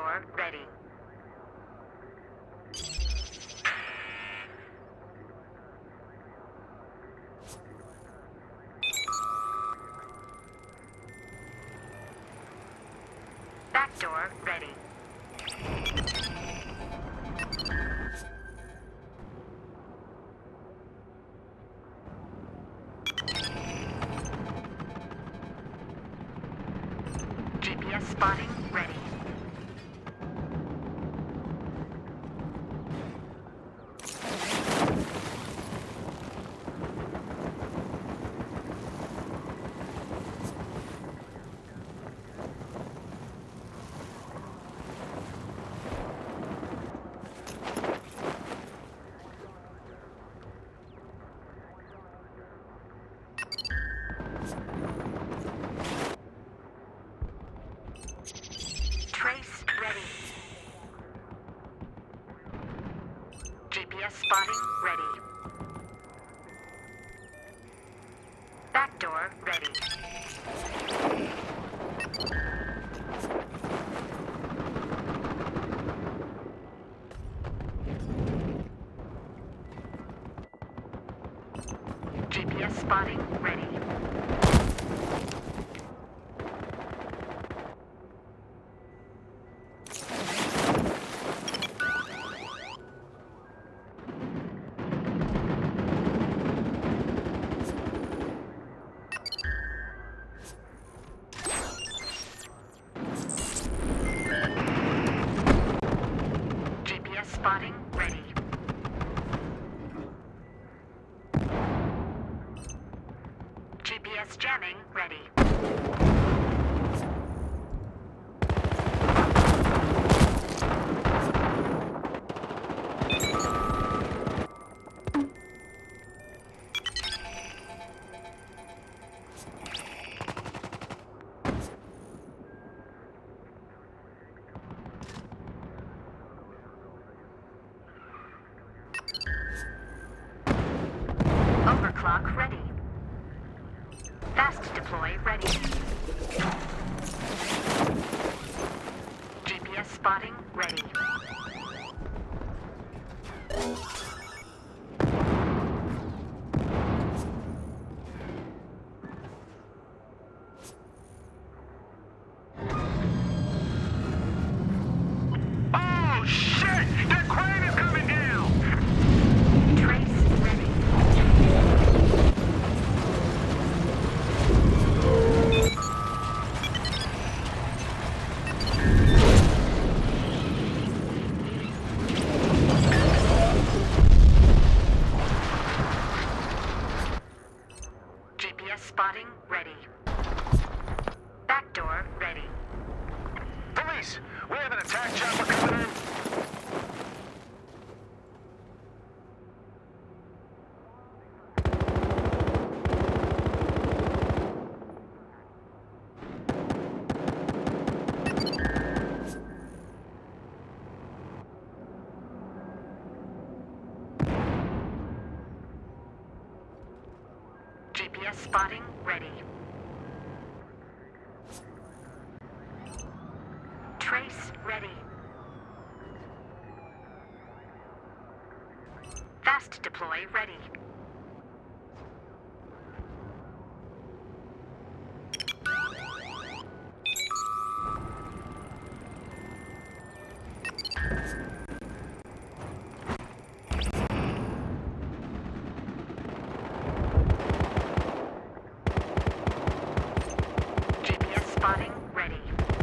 door ready. Back door ready. GPS spotting ready. Trace ready. GPS spotting ready. Back door ready. GPS spotting ready. Spotting ready. GPS jamming ready. Overclock ready. Fast deploy ready. GPS spotting ready. Oh shit! That crane is coming down! Trace ready. GPS spotting ready. Back door ready. Police! We have an attack chopper coming in! GPS spotting ready. Trace ready. Fast deploy ready. GPS spotting ready.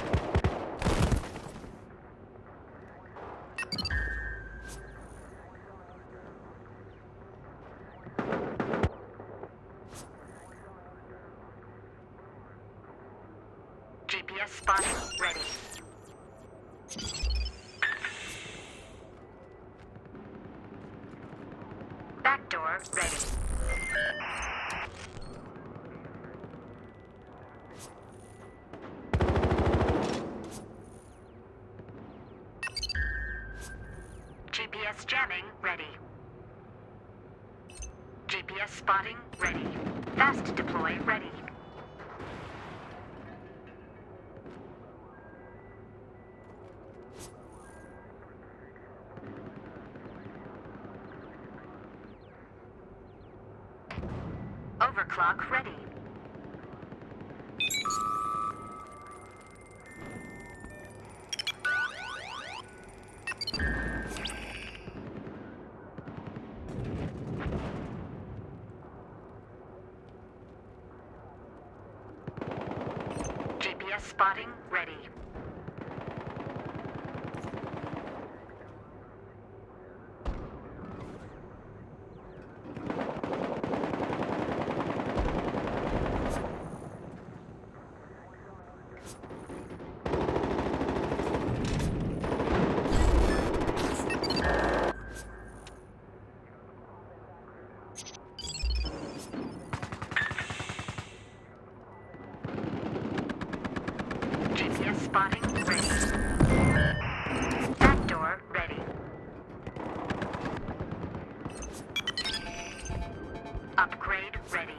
GPS spotting ready. Back door ready. GPS jamming ready. GPS spotting ready. Fast deploy ready. Overclock ready. GPS spotting ready. GPS spotting ready. Backdoor ready. Upgrade ready.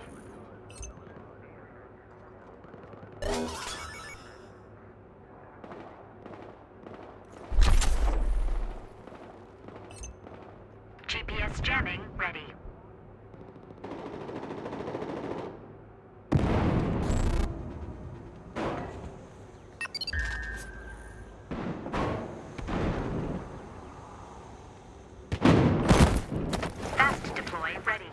GPS jamming ready. Fast deploy ready.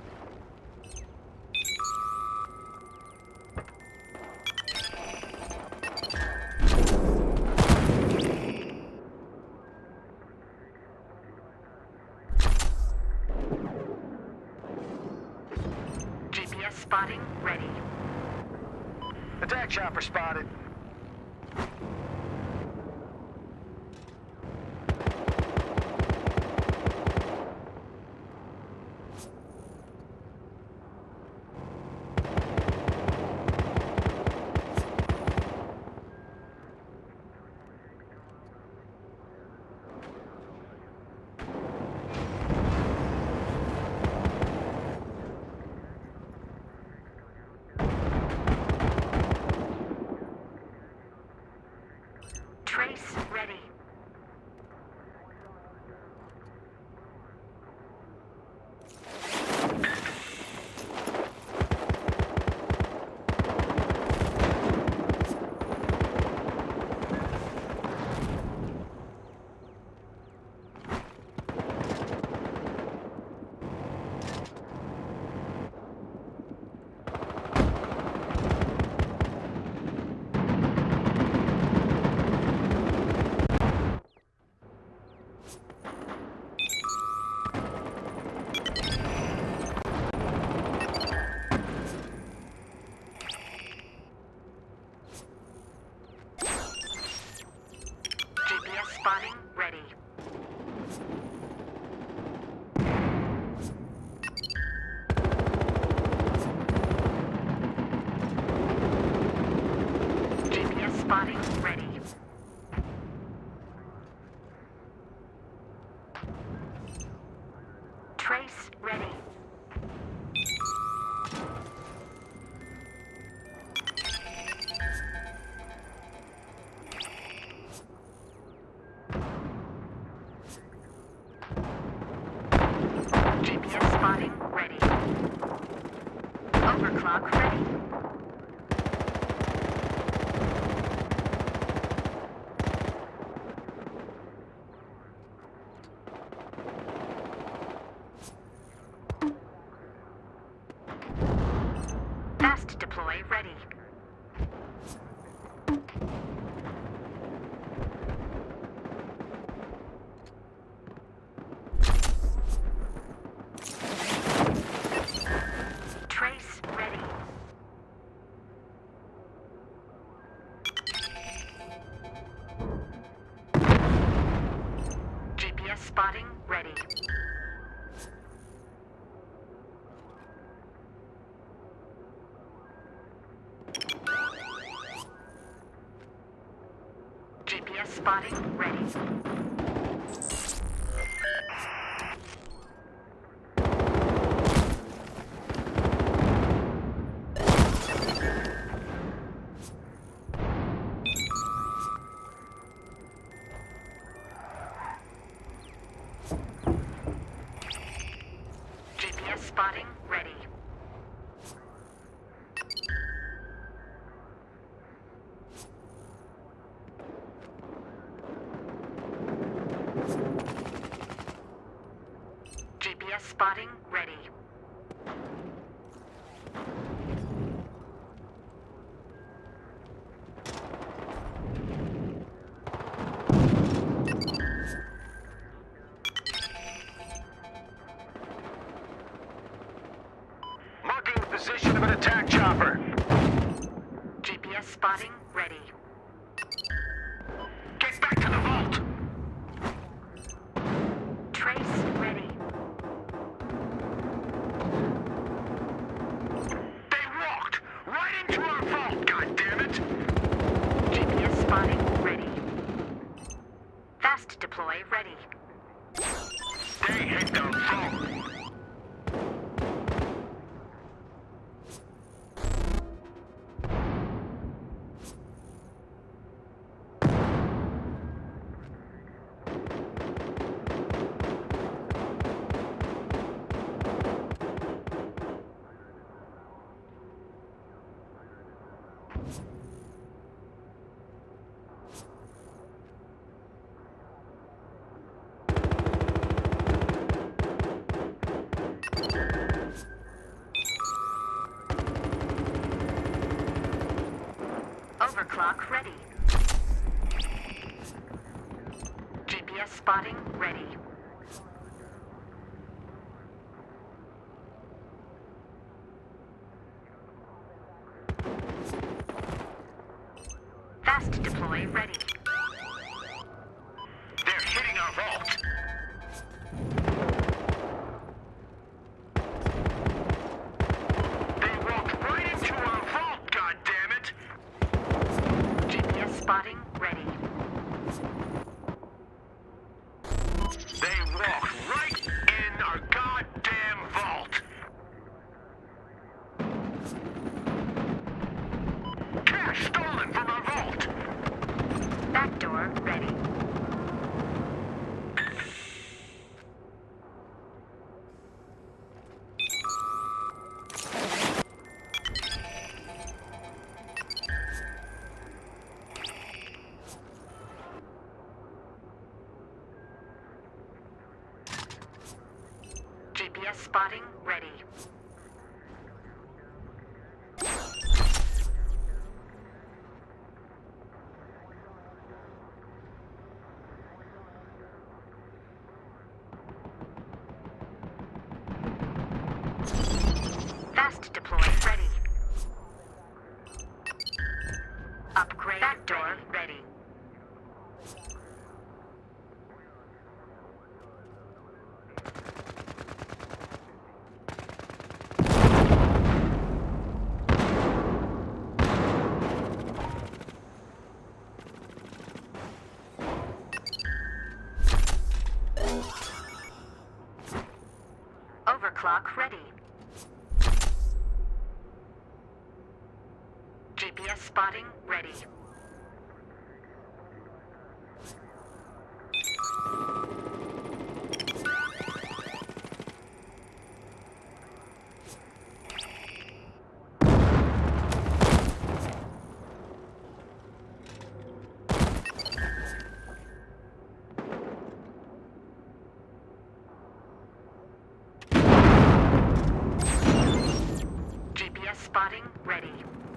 GPS spotting ready. Attack chopper spotted. Trace ready. GPS spotting ready. GPS spotting ready. Trace ready. GPS spotting ready. Overclock ready. Fast deploy ready. Trace ready. GPS spotting ready. GPS spotting ready. GPS spotting ready. spotting ready. Marking the position of an attack chopper. GPS spotting ready. Get back to the vault! Trace ready. They walked right into our vault, goddammit! GPS spotting ready. Fast deploy ready. They hit the vault! Overclock ready. GPS spotting ready. Fast deploy ready. They're hitting our vault! They walked right into our vault, goddammit! GPS spotting ready. They walked right in our goddamn vault! Cash stolen from our vault! Backdoor ready. GPS spotting ready. Fast deploy ready. Upgrade backdoor ready. Overclock ready. GPS spotting ready. GPS spotting ready.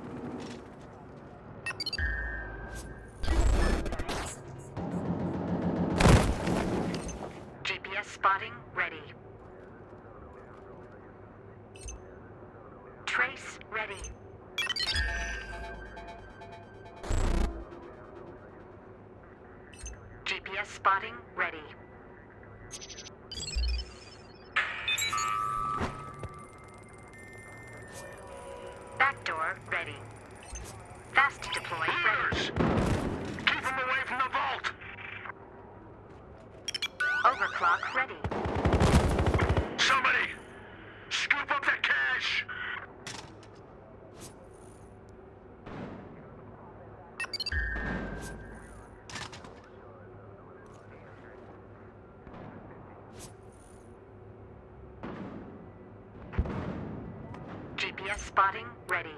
GPS spotting ready. Trace ready. GPS spotting ready. Backdoor ready. Fast deploy ready. Looters! Keep them away from the vault! Overclock ready. Somebody! Scoop up the cash! GPS spotting ready.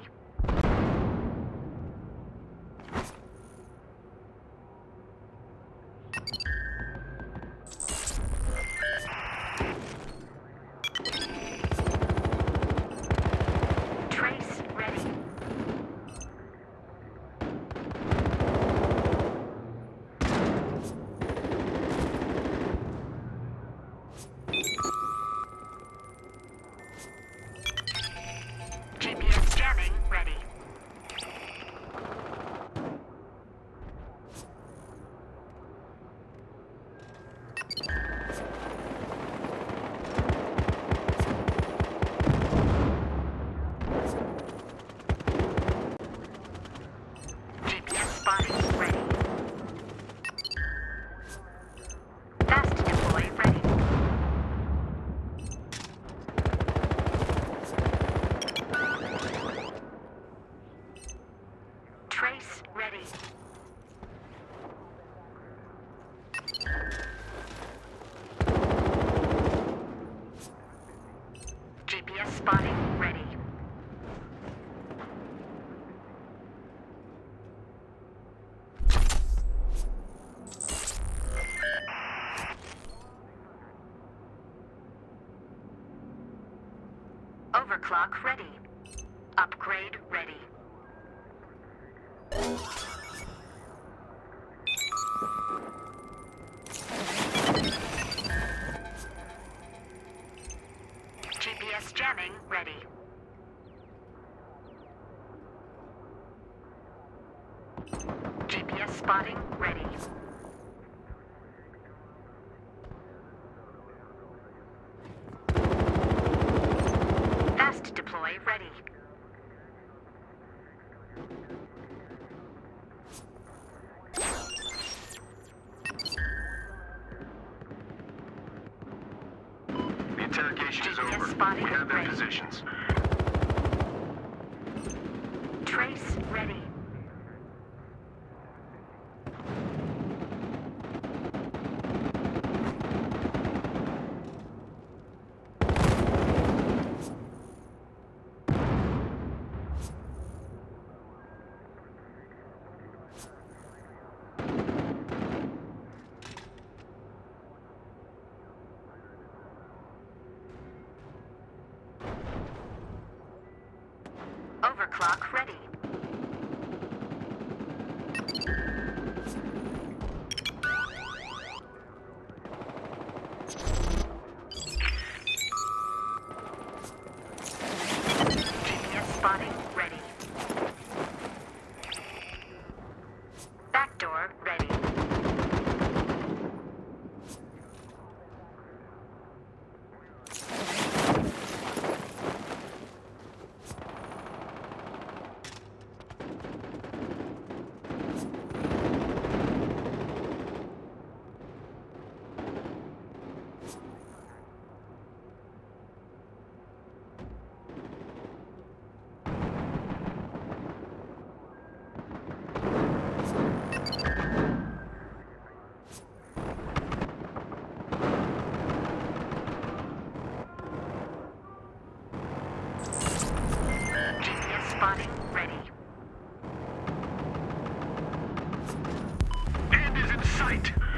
Overclock ready. Upgrade ready. GPS jamming ready. GPS spotting ready. Fast deploy ready. The interrogation is GPS over. spotting We have their ready. positions. Trace ready. Overclock ready. GPS spotting ready. Backdoor ready. GPS spotting ready. End is in sight.